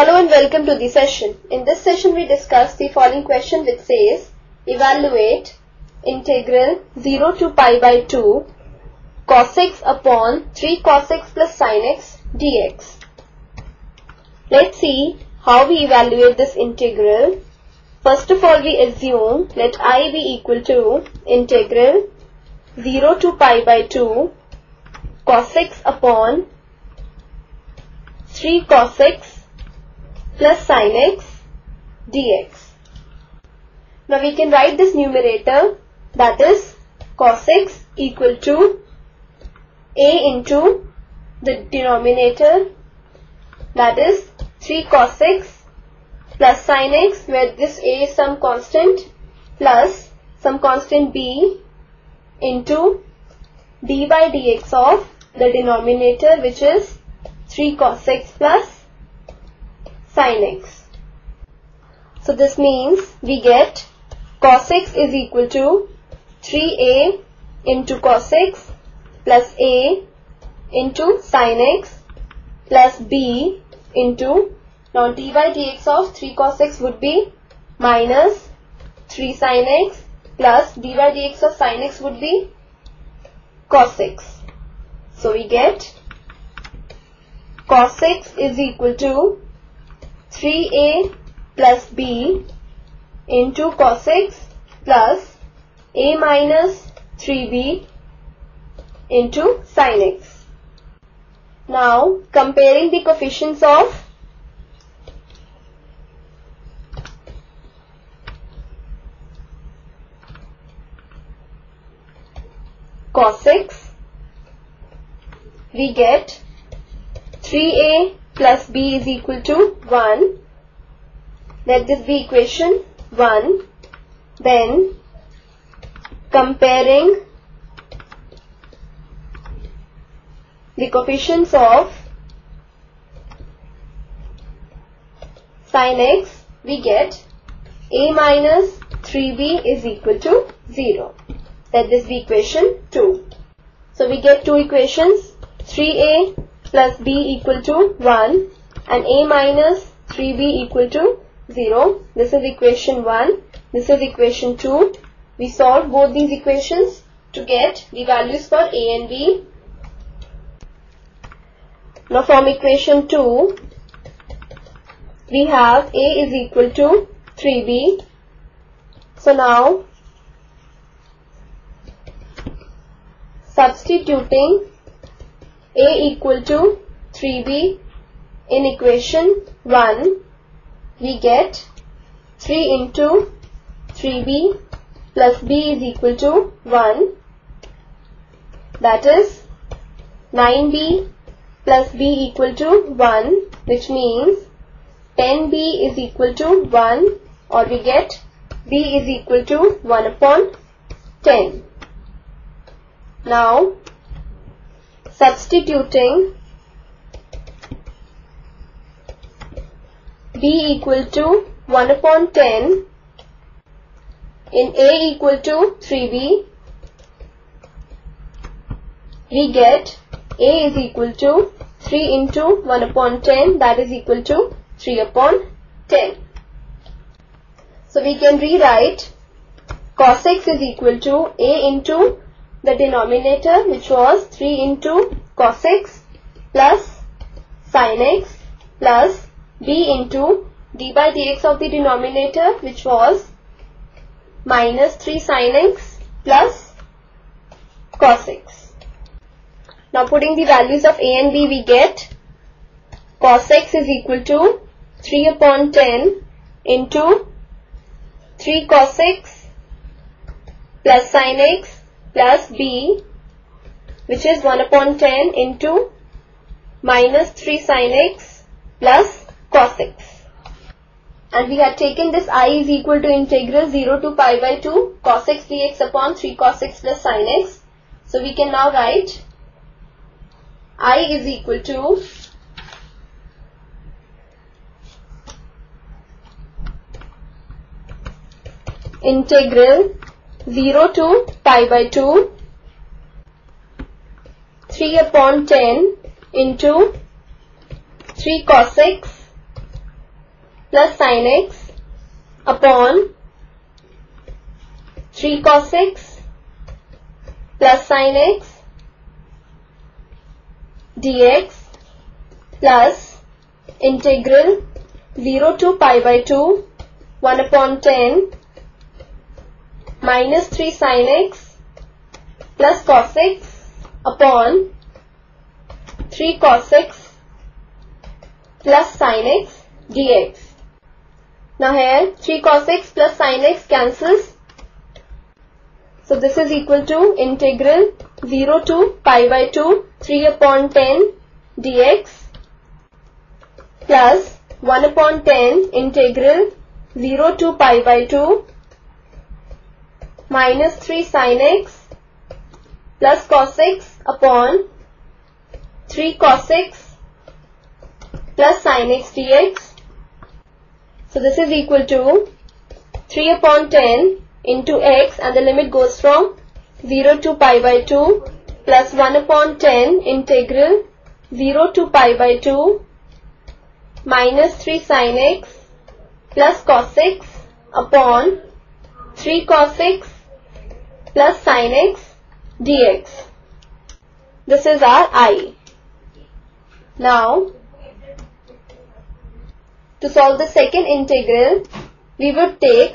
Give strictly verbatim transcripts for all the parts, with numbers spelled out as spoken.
Hello and welcome to the session. In this session we discuss the following question which says evaluate integral zero to pi by two cos x upon three cos x plus sin x dx. Let's see how we evaluate this integral. First of all, we assume let I be equal to integral zero to pi by two cos x upon three cos x plus sin x dx. Now we can write this numerator, that is cos x equal to a into the denominator, that is three cos x plus sin x, where this a is some constant, plus some constant b into d by dx of the denominator, which is three cos x plus sin x. So this means we get cos x is equal to three a into cos x plus a into sin x plus b into, now d by dx of three cos x would be minus three sin x plus d by dx of sin x would be cos x. So we get cos x is equal to three a plus b into cos x plus a minus three b into sin x. Now comparing the coefficients of cos x, we get three a plus b is equal to one. Let this be equation one. Then comparing the coefficients of sin x, we get a minus three b is equal to zero. Let this be equation two. So we get two equations, three a plus b equal to one and a minus three b equal to zero. This is equation one. This is equation two. We solve both these equations to get the values for a and b. Now from equation two, we have a is equal to three b. So now substituting a equal to three b in equation one, we get three into three b plus b is equal to one, that is nine b plus b equal to one, which means ten b is equal to one, or we get b is equal to one upon ten. Now substituting b equal to one upon ten in a equal to three b, we get a is equal to three into one upon ten, that is equal to three upon ten. So we can rewrite cos x is equal to a into the denominator, which was three into cos x plus sin x plus b into d by dx of the denominator, which was minus three sin x plus cos x. Now putting the values of a and b, we get cos x is equal to three upon ten into three cos x plus sin x plus b, which is one upon ten into minus three sin x plus cos x. And we had taken this I is equal to integral zero to pi by two cos x dx upon three cos x plus sin x. So we can now write I is equal to integral zero to pi by two three upon ten into three cos x plus sin x upon three cos x plus sin x dx plus integral zero to pi by two one upon ten minus three sin x plus cos x upon three cos x plus sin x dx. Now here three cos x plus sin x cancels. So this is equal to integral zero to pi by two three upon ten dx plus one upon ten integral zero to pi by two minus three sin x plus cos x upon three cos x plus sin x dx. So this is equal to three upon ten into x, and the limit goes from zero to pi by two plus one upon ten integral zero to pi by two minus three sin x plus cos x upon three cos x plus sin x dx. This is our I. Now, to solve the second integral, we would take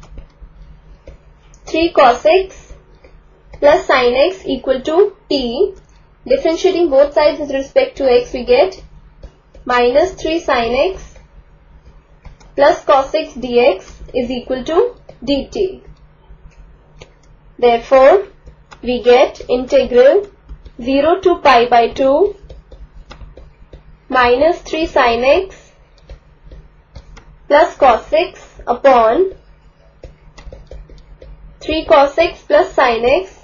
three cos x plus sin x equal to t. Differentiating both sides with respect to x, we get minus three sin x plus cos x dx is equal to dt. Therefore, we get integral zero to pi by two minus three sin x plus cos x upon three cos x plus sin x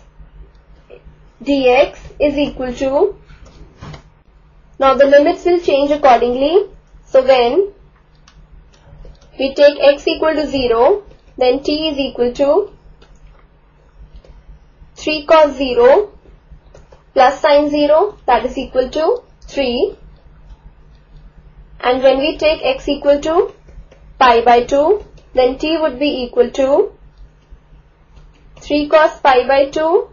dx is equal to, now the limits will change accordingly. So when we take x equal to zero, then t is equal to three cos zero plus sin zero, that is equal to three. And when we take x equal to pi by two, then t would be equal to three cos pi by two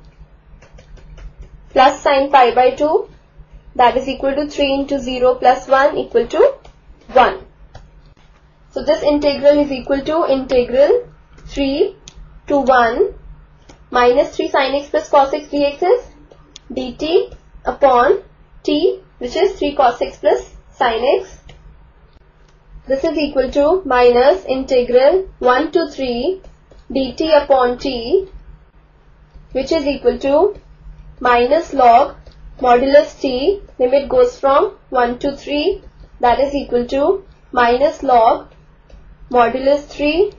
plus sin pi by two, that is equal to three into zero plus one equal to one. So this integral is equal to integral three to one minus three sin x plus cos x dx is dt upon t, which is three cos x plus sin x. This is equal to minus integral one to three dt upon t, which is equal to minus log modulus t, limit goes from one to three, that is equal to minus log modulus three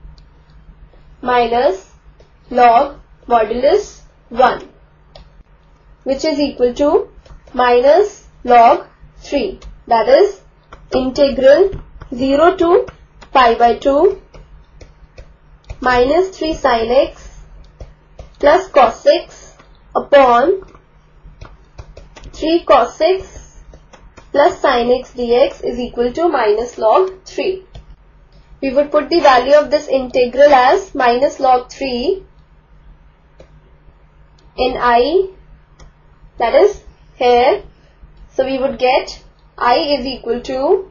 minus log modulus one, which is equal to minus log three, that is integral zero to pi by two minus three sin x plus cos x upon three cos x plus sin x dx is equal to minus log three. We would put the value of this integral as minus log three in I, that is here. So we would get I is equal to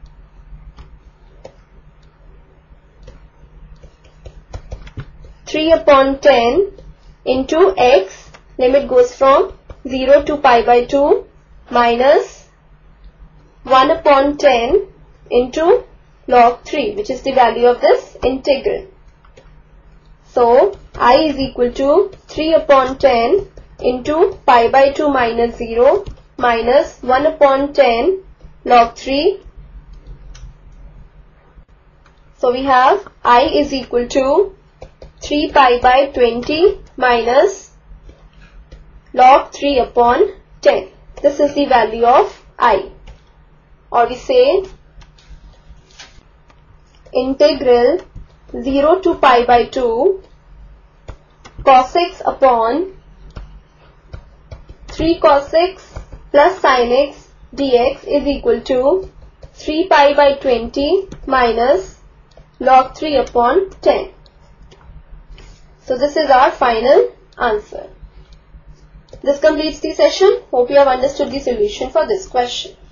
three upon ten into x, limit goes from zero to pi by two minus one upon ten into log three, which is the value of this integral. So I is equal to three upon ten into pi by two minus zero minus one upon ten log three. So we have I is equal to three pi by twenty minus log three upon ten. This is the value of I. Or we say integral zero to pi by two cos x upon three cos x plus sin x dx is equal to three pi by twenty minus log three upon ten. So this is our final answer. This completes the session. Hope you have understood the solution for this question.